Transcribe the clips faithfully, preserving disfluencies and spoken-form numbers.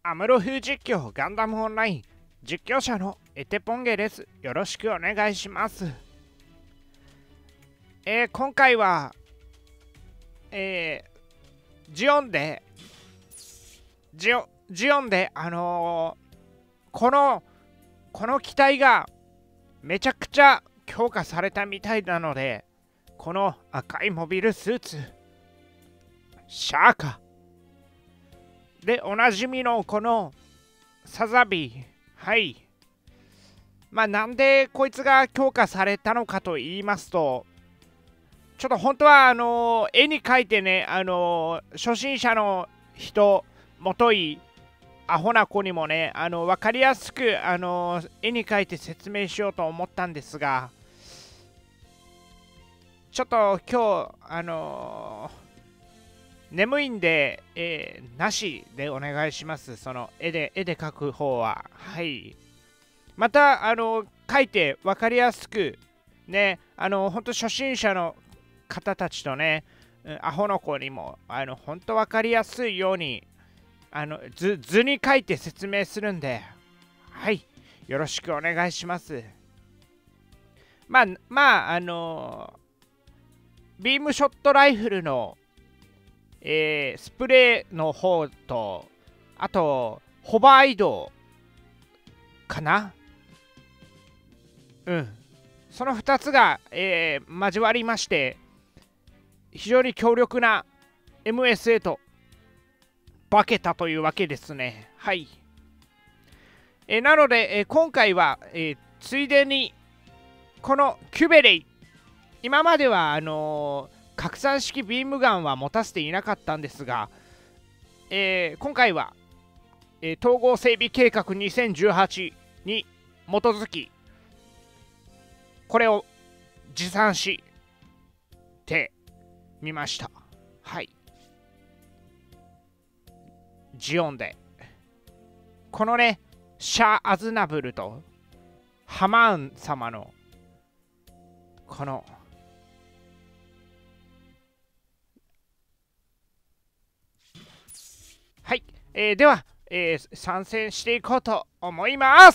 アムロ風実況ガンダムオンライン実況者のエテポンゲです。よろしくお願いします。えー、今回は、えー、ジオンで、ジオジオンで、あのー、この、この機体がめちゃくちゃ強化されたみたいなので、この赤いモビルスーツ、シャーカでおなじみのこのサザビー、はい。まあなんでこいつが強化されたのかと言いますと、ちょっと本当はあのー、絵に描いてね、あのー、初心者の人、もといアホな子にもね、あの分かりやすく、あのー、絵に描いて説明しようと思ったんですが、ちょっと今日、あのー眠いんで、えー、なしでお願いします。その絵で、絵で描く方は。はい。また、あの、描いて分かりやすく、ね、あの、本当初心者の方たちとね、アホの子にも、あの、本当分かりやすいように、あの、図、図に描いて説明するんで、はい。よろしくお願いします。まあ、まあ、あの、ビームショットライフルの、えー、スプレーの方と、あと、ホバー移動かな。うん。そのふたつが、えー、交わりまして、非常に強力な エムエスエー と化けたというわけですね。はい。えー、なので、えー、今回は、えー、ついでに、このキュベレイ、今までは、あのー拡散式ビームガンは持たせていなかったんですが、えー、今回は、えー、統合整備計画にせんじゅうはちに基づき、これを持参してみました。はい。ジオンで。このね、シャア・アズナブルとハマーン様の、この、はい、えー、では、えー、参戦していこうと思います。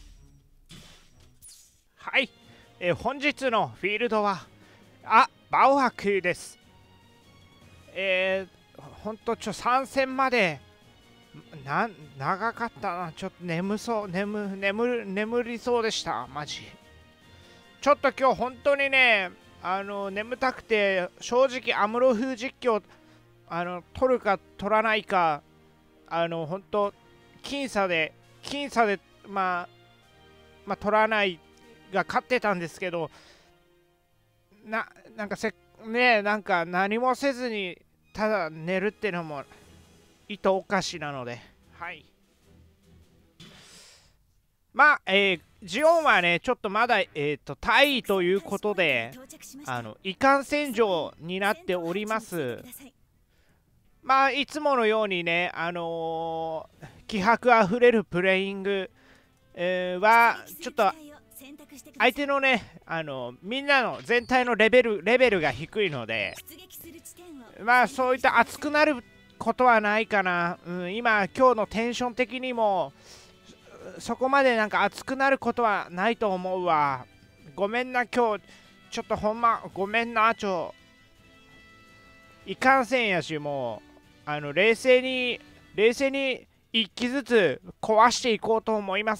はい、えー、本日のフィールドはあバオハクです。えー、ほんとちょ参戦までな長かったな。ちょっと眠そう眠眠眠りそうでした。マジちょっと今日本当にね、あの眠たくて、正直アムロ風実況あの取るか取らないか、あの本当僅差で僅差でまあまあ取らないが勝ってたんですけど、ななんかせねなんか何もせずにただ寝るっていうのも意図おかしなので、はい。まあ、えー、ジオンはね、ちょっとまだ、えーと、大位ということで、あの、遺憾戦場になっております。まあ、いつものようにね、あのー、気迫あふれるプレイング、えー、は、ちょっと、相手のね、あのー、みんなの全体のレベル、レベルが低いので、まあ、そういった熱くなることはないかな。うん、今、今日のテンション的にも、そこまでなんか熱くなることはないと思うわ。ごめんな、今日、ちょっとほんま、ごめんな、ちょ。いかんせんやし、もう、あの、冷静に、冷静に一機ずつ壊していこうと思います。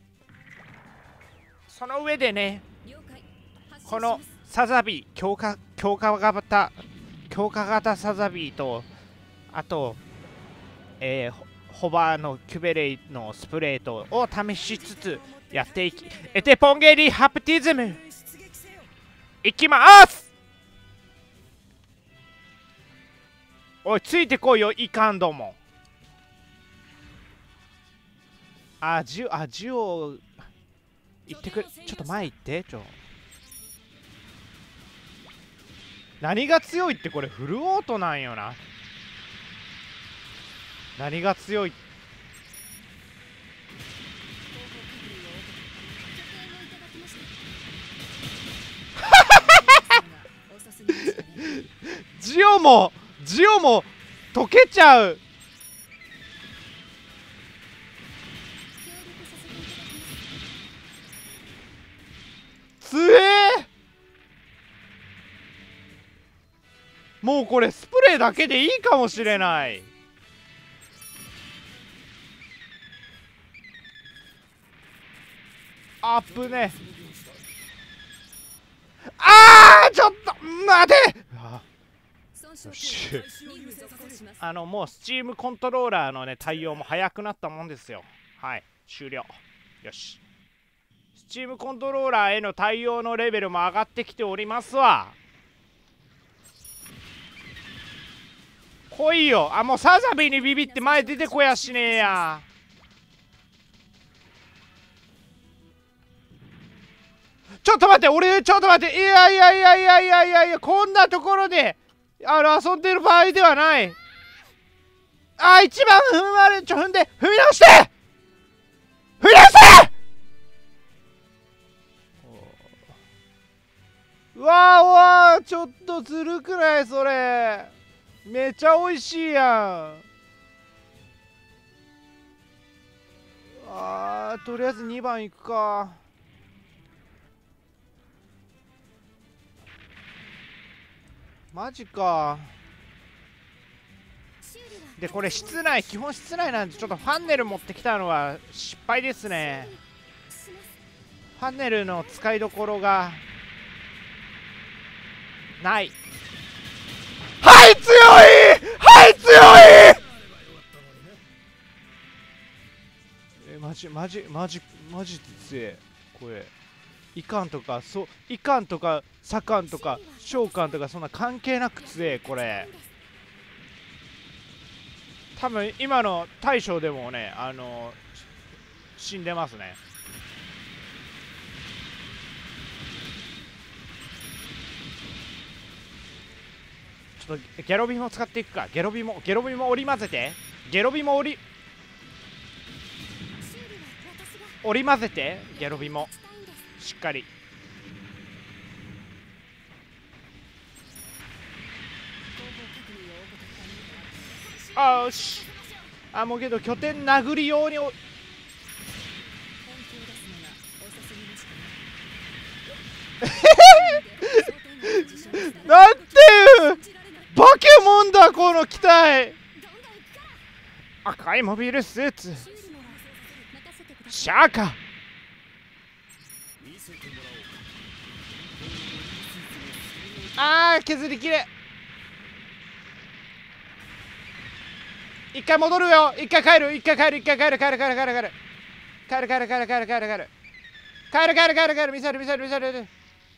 その上でね、このサザビー、強化、強化型、強化型サザビーと、あと、えー、ホバーのキュベレイのスプレートを試しつつやっていき、エテポンゲリハプティズムいきまーす。おい、ついてこいよ、いかんども。あ、ジオ、あ、ジオ行ってくれ。ちょっと前行って、ちょ。何が強いって、これフルオートなんよな。何が強いジオもジオも溶けちゃう。 つえー、もうこれスプレーだけでいいかもしれない。アップね。あーちょっと待て。あよしあのもうスチームコントローラーのね対応も早くなったもんですよ。はい終了。よしスチームコントローラーへの対応のレベルも上がってきておりますわ。来いよ。あもうサザビーにビビって前出てこやしねえや。ちょっと待って俺ちょっと待っていやいやいやいやいやいやいやこんなところであの遊んでる場合ではない。あ一番踏まれちょ踏んで踏み直して踏み直せ。うわーうわーちょっとずるくないそれ。めちゃ美味しいやん。あーとりあえずにばんいくか。マジか。でこれ室内基本室内なんでちょっとファンネル持ってきたのは失敗ですね。ファンネルの使いどころがない。はい強いはい強いえマジマジマジマジで強いこれ。いかんとかそういかんとか左官とか召喚とかそんな関係なく強えこれ。多分今の大将でもねあの死んでますね。ちょっとゲロビも使っていくか。ゲロビもゲロビも織り交ぜてゲロビも織り織り交ぜてゲロビもしっかり。あよしあもうけど拠点殴り用におなんていうバケモンだこの機体。赤いモビルスーツシャーカあー削りきれ。一回戻るよ。一回帰る一回帰る一回帰る帰る帰る帰る帰る帰る帰る帰る帰る帰る帰る帰る帰る帰る帰る帰るミサイルミサイルミサイル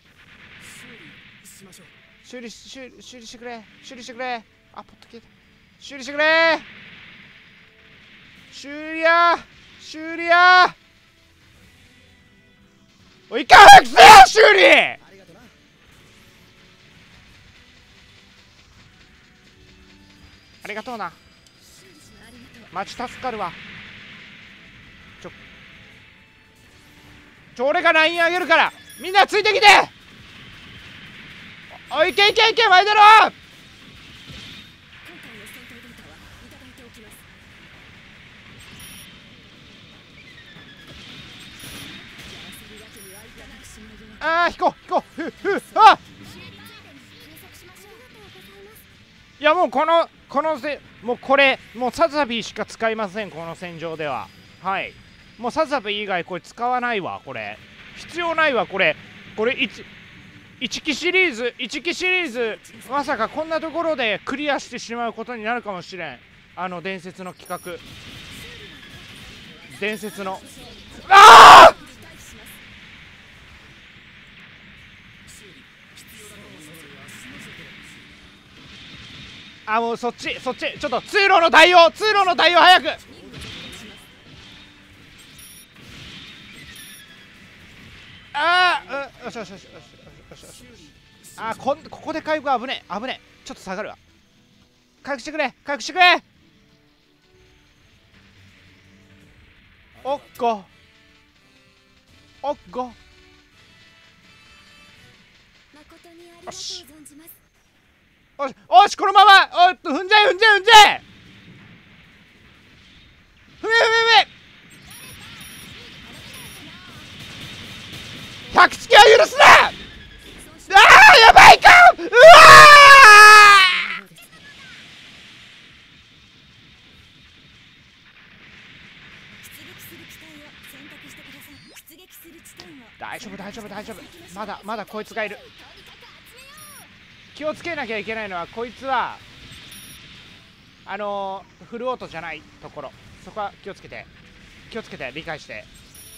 修理修理修理してくれ修理してくれ。あポッと消えた。修理してくれ修理や修理やおい一回早くせよ修理。ありがとうなマジ助かるわ。ちょちょ俺がライン上げるからみんなついてきて。おいけいけいけ前だろ。ああ引こう引こうふふあいやもうこのこのせもうこれもうサザビーしか使いませんこの戦場では。はいもうサザビー以外これ使わないわ。これ必要ないわ。これこれいちいちきシリーズいちきシリーズまさかこんなところでクリアしてしまうことになるかもしれん。あの伝説の企画伝説のあああもうそっちそっちちょっと通路の対応通路の対応早く。ああよしよしよしよしよしよし。あこんここで回復危ねえ危ねえ。ちょっと下がるわ。回復してくれ回復してくれ。おっこおっこよしおしおしこのままおっと踏んじゃえ踏んじゃえ踏んじゃえ踏め踏め踏め百突きは許すな。 大丈夫大丈夫大丈夫。まだまだこいつがいる。気をつけなきゃいけないのは、こいつはあのー、フルオートじゃないところ、そこは気をつけて気をつけて理解して。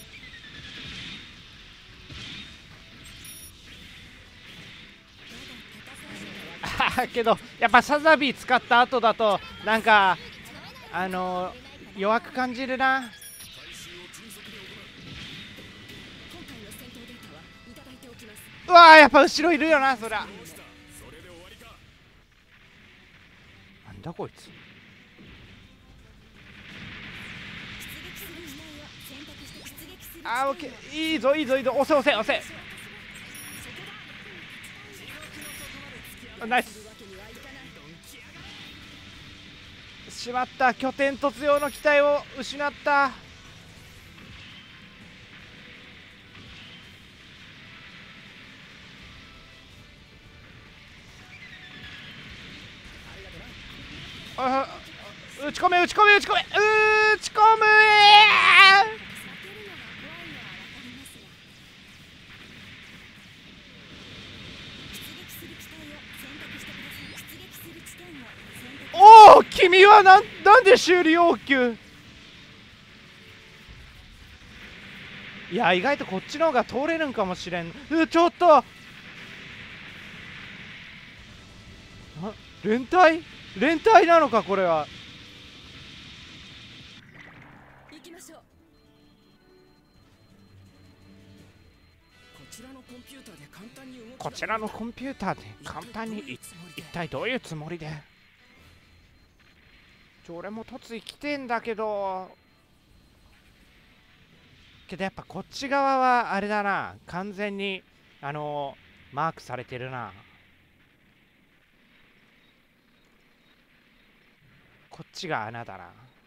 けどやっぱサザビー使った後だとなんかあのー、弱く感じるな。うわー、やっぱ後ろいるよな、そりゃ。なんだこいつ。あー、オッケー、いいぞいいぞいいぞ、押せ押せ押せ。ナイス。しまった、拠点突用の機体を失った。あ、打ち込め打ち込め打ち込め打ち込む。おお、君はなんなんで修理要求。いや、意外とこっちの方が通れるんかもしれん。うちょっと連隊連隊なのかこれは。 行きましょう。こちらのコンピューターで簡単に動きこちらのコンピューターで簡単にい一体どういうつもりで。ちょ俺も突行きてんだけどけどやっぱこっち側はあれだな、完全にあのー、マークされてるな。こっちが穴だな。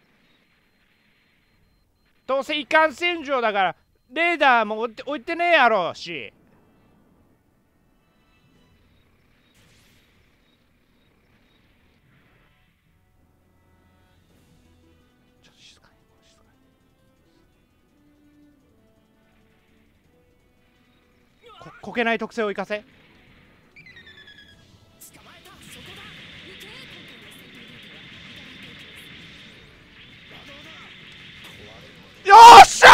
どうせ移管戦場だからレーダーも置いて置いてねえやろうし。ちょっと静かに静かに。ここけない特性を生かせ。よっしゃ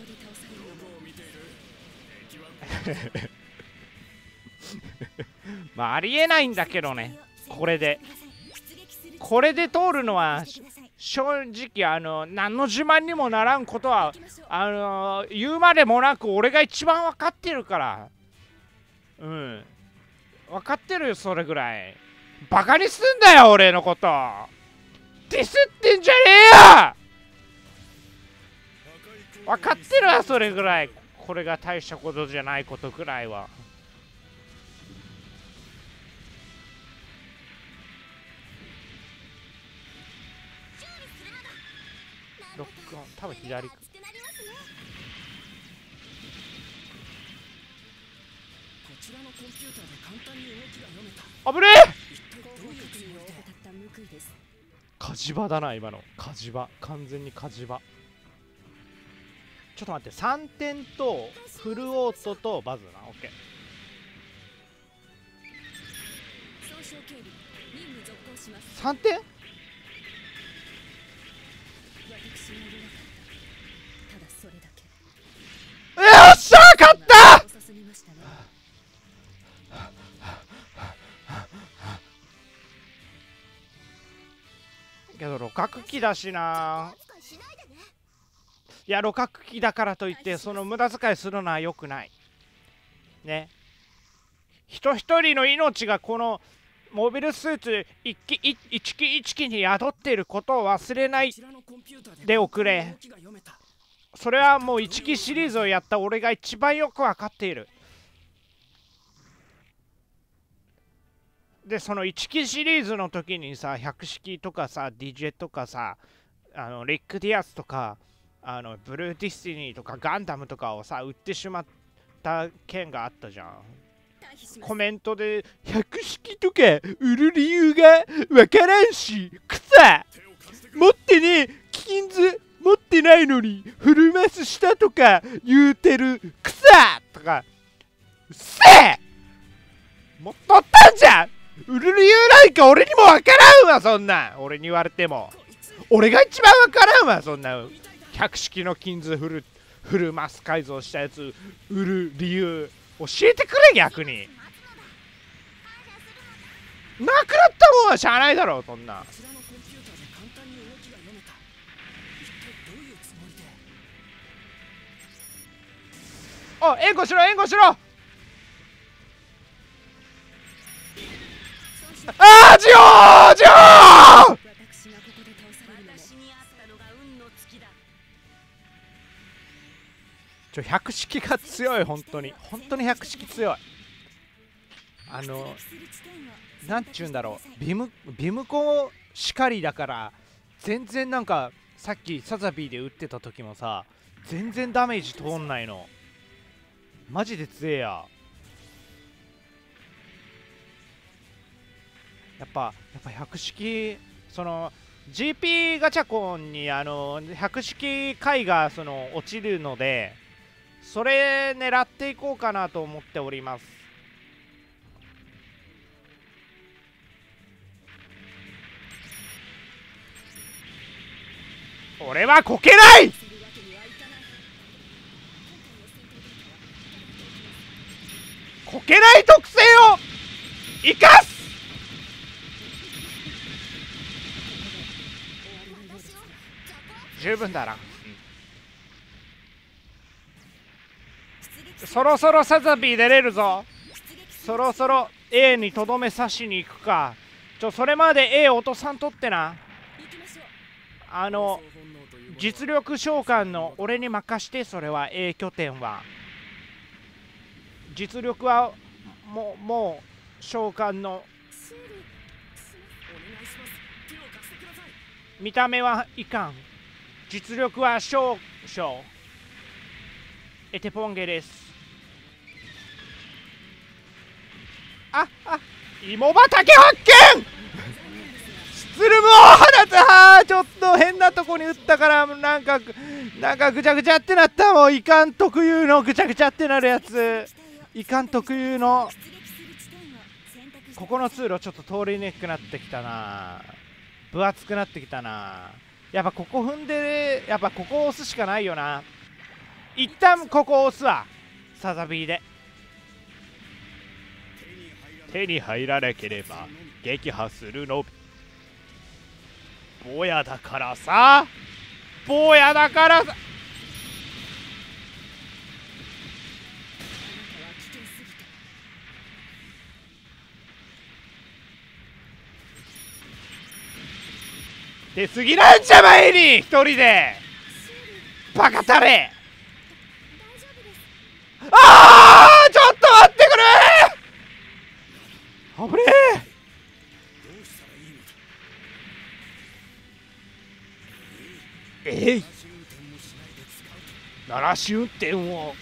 まあありえないんだけどね。これでこれで通るのは正直あの何の自慢にもならんことはあの言うまでもなく俺が一番分かってるから。うん分かってるよ、それぐらい。バカにすんだよ俺のこと。ディスってんじゃねえよ。分かってるわ、それぐらい。これが大したことじゃないことぐらいは。ロックオン、多分左。こちらのコンピューターで簡単に動きが読めた。 あぶねえ。火事場だな今の。火事場、完全に火事場。ちょっと待って、さんてんとフルオートとバズな。オッケー。さんてん。よっしゃー勝った。けど六角機だしな。いや、六角機だからといってその無駄遣いするのは良くないね。人一人の命がこのモビルスーツ一機一機一機に宿っていることを忘れないでおくれ。それはもう一機シリーズをやった俺が一番よく分かっている。でそのいち機シリーズの時にさ、百式とかさ ディージェー とかさ、あのリック・ディアスとかあのブルーディスティニーとかガンダムとかをさ売ってしまった件があったじゃん。コメントで百式とか売る理由がわからんし、くさ持ってねえ、貴金図持ってないのにフフルマスしたとか言うてるくさとか、うっせえ、もっとったんじゃん。売る理由なんか俺にもわからんわ、そんなん俺に言われても。俺が一番わからんわ、そんな百式の金図フルフルマス改造したやつ売る理由教えてくれ、逆に。なくなったもんはしゃあないだろ、そんな。お、援護しろ援護しろ。ああ、ジオージオー。ちょ百式が強い、本当に本当に百式強い。あのなんちゅうんだろう、ビムビムコしかりだから、全然なんかさっきサザビーで打ってた時もさ、全然ダメージ通んないの。マジで強えや。やっぱやっぱ百式、その ジーピー ガチャコンにあの百式回がその落ちるので、それ狙っていこうかなと思っております。俺はこけない。こけない特性を生かす。十分だな、うん、そろそろサザビー出れるぞ。そろそろ A にとどめ刺しに行くか。ちょそれまで A 落とさんとってな。あの実力召喚の俺に任して。それは A 拠点は実力はもうもう召喚の見た目はいかん、実力は少々。エテポンゲです。ああ、芋畑発見。スツルムを放つ。はあ、ちょっと変なとこに打ったからなんかなんかぐちゃぐちゃってなった。もういかん特有のぐちゃぐちゃってなるやつ。いかん特有の。ここの通路ちょっと通りにくくなってきたな。分厚くなってきたな。やっぱここ踏んで、やっぱここを押すしかないよな。一旦ここを押すわ、サザビーで。手に入らなければ撃破するの。坊やだからさ、坊やだからさ。出過ぎなんじゃ、前に一人でバカたれ。ああ、ちょっと待ってくれ。危ねえ。えい、鳴らし運転を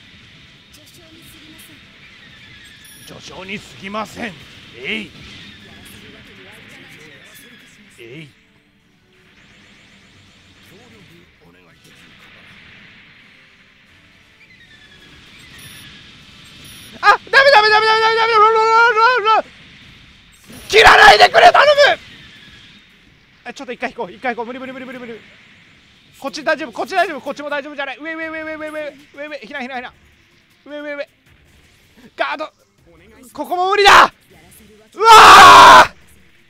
序章にすぎません。えいえい、あ、ダメダメダメダメダメダメダメダメ、切らないでくれ、頼む。あ、ちょっと一回行こう、一回行こう。無理無理無理無理無理。こっち大丈夫、こっち大丈夫、こっちも大丈夫じゃない。上上上上上上上上、ひなひなひな、上上上、ガード、ここも無理だ。うわー、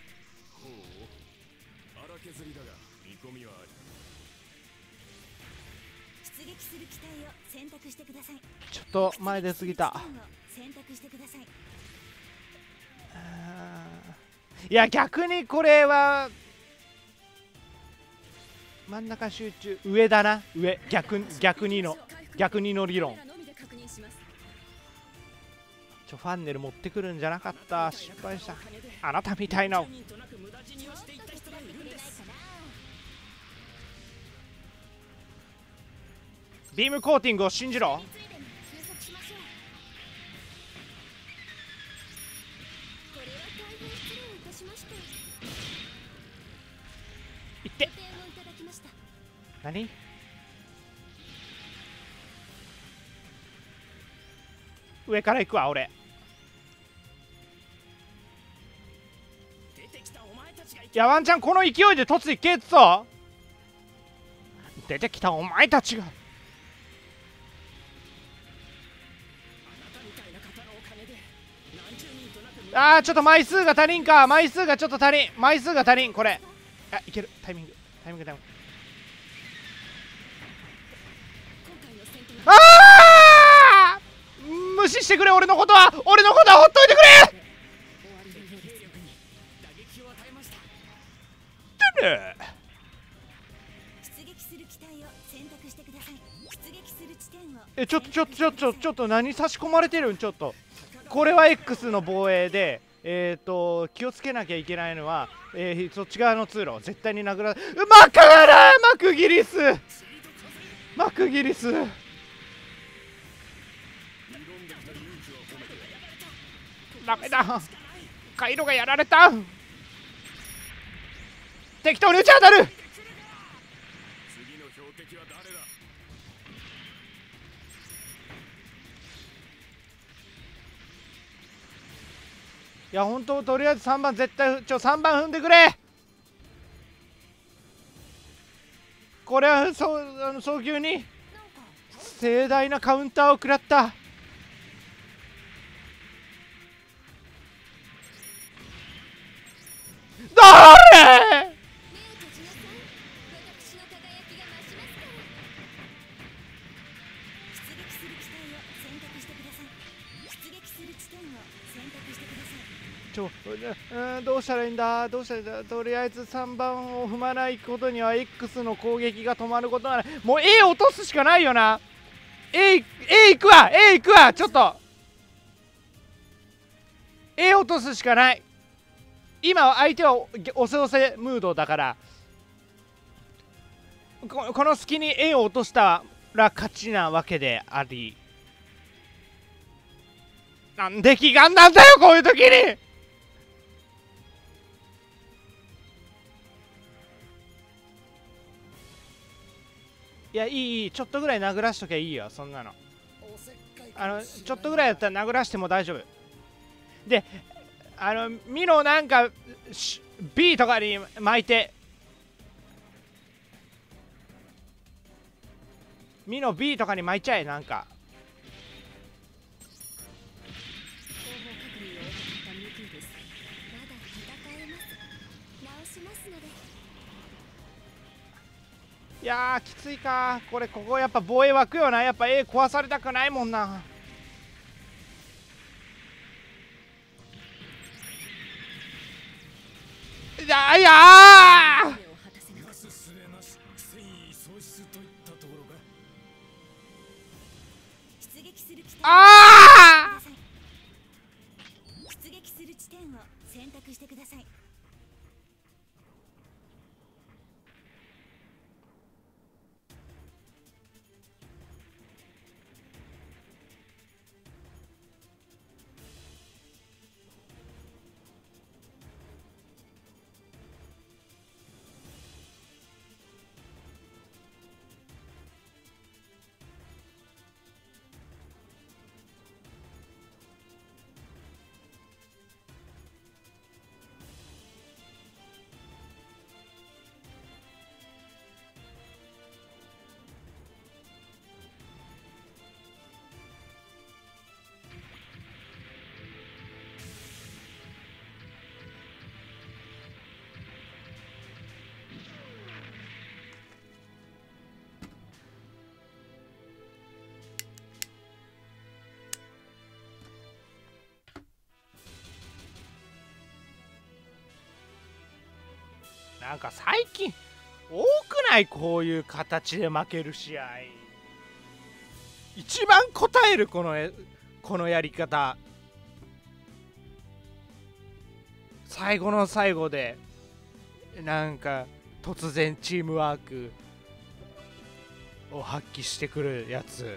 ちょっと前出過ぎた。いや逆にこれは真ん中集中、上だな、上。逆逆にの逆にの理論。ちょファンネル持ってくるんじゃなかった、失敗した。あなたみたいなビームコーティングを信じろ。いって。何上から行くわ俺。 出てきたお前たちがいいやワンチャンこの勢いで突いけっぞ。出てきたお前たちが。 あなたみたいな方のおかげで何十人となくあーちょっと枚数が足りんか。枚数がちょっと足りん。枚数が足りんこれ。あいける。タイミングタイミングタイミング。 今回の戦闘にああ無視してくれ。俺のことは俺のことはほっといてくれ。 終わりのようです。兵力に打撃を与えました。 出撃する機体を選択してください。出撃する地点をえちょっとちょっとちょっとちょっと何差し込まれてるん。ちょっとこれは X の防衛でえっ、ー、と気をつけなきゃいけないのは、えー、そっち側の通路絶対に殴らうまくらマクギリスマクギリスダメだ。回路がやられた。適当に打ち当たる。 次の標的は誰だ。 いや本当とりあえずさんばん絶対ちょさんばん踏んでくれ。これはそうあの早急に盛大なカウンターを食らった。誰。 目を閉じなさい。私の輝きが増しますから。出撃する機体を選択してください。出撃する地点を選択してください。 ちょうんどうしたらいいんだ。どうしたらいいんだ。とりあえずさんばんを踏まないことには X の攻撃が止まることはない。もう A 落とすしかないよな。 A, A 行くわ A 行くわ。ちょっと A 落とすしかない。今相手は押せ押せムードだから こ, この隙に A を落としたら勝ちなわけであり、なんで悲願なんだよこういう時に。いやいいいいちょっとぐらい殴らしときゃいいよそんなの。 おせっかいあのちょっとぐらいだったら殴らしても大丈夫で、あのミノなんか B とかに巻いて、ミノ B とかに巻いちゃえ。なんか後方確認を行ったミューティーです。まだ戦えます。直しますので。 いやーきついかこれ。ここやっぱ防衛湧くよな。やっぱ A 壊されたくないもんな。いやいやー目を果たせななすすべなし戦意喪失といったところか。 出撃する機体をあー出撃する地点を選択してください。 なんか最近多くない。こういう形で負ける試合一番答えるこのえこのやり方。最後の最後でなんか突然チームワークを発揮してくるやつ。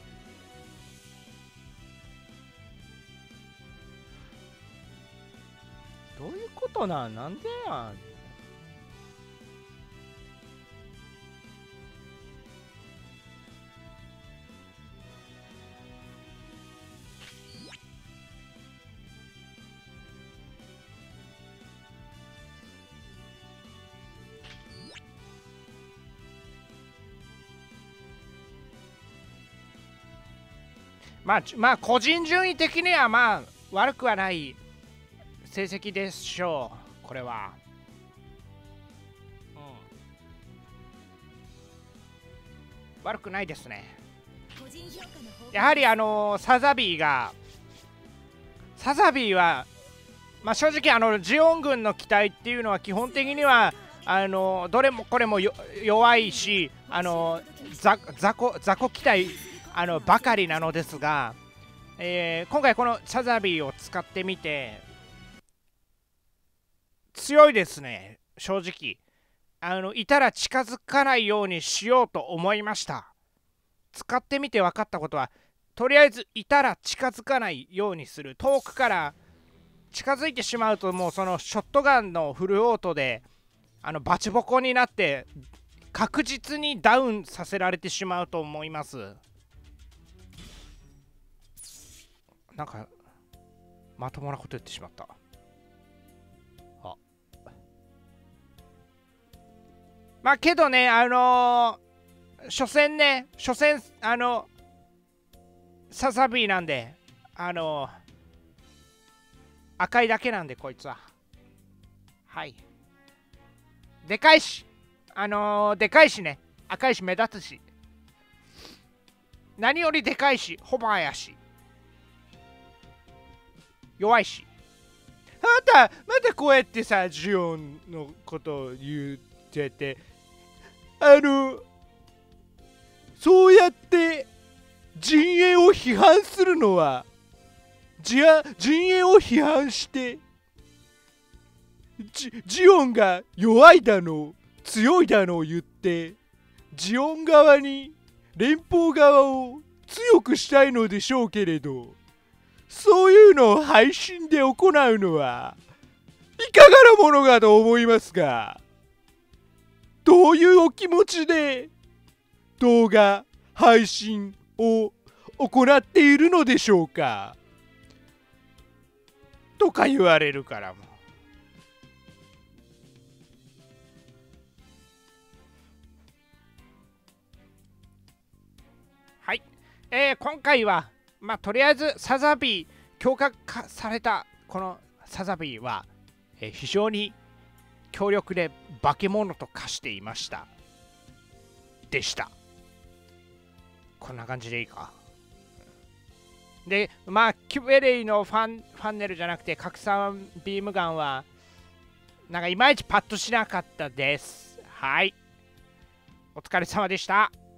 どういうことなん。なんでやん。 まあ、まあ、個人順位的にはまあ悪くはない成績でしょう、これは。うん、悪くないですね。やはりあのー、サザビーが、サザビーは、まあ、正直あのジオン軍の機体っていうのは基本的にはあのー、どれもこれもよ弱いし、あのー、雑魚雑魚機体あのばかりなのですが、えー、今回このサザビーを使ってみて強いですね、正直。あのいたら近づかないようにしようと思いました。使ってみて分かったことは、とりあえずいたら近づかないようにする。遠くから近づいてしまうと、もうそのショットガンのフルオートであのバチボコになって確実にダウンさせられてしまうと思います。なんかまともなこと言ってしまった。あ、まあけどね、あのー所詮ね、所詮あのサザビーなんで、あの赤いだけなんで、こいつは。はい。でかいし、あのー、でかいしね、赤いし目立つし、何よりでかいし、ホバーやし、弱いし。また、またこうやってさ、ジオンのことを言ってて、あの、そうやって陣営を批判するのは、じゃ陣営を批判してジ、ジオンが弱いだの強いだのを言って、ジオン側に連邦側を強くしたいのでしょうけれど、そういうのを配信で行うのはいかがなものかと思いますが、どういうお気持ちで動画配信を行っているのでしょうかとか言われるからも。はい、えー、今回はまあとりあえずサザビー強化化されたこのサザビーは、えー、非常に強力で化け物と化していましたでした。こんな感じでいいか。で、まあ、キュベレイのファンファンネルじゃなくて、拡散ビームガンは、なんかいまいちパッとしなかったです。はい。お疲れ様でした。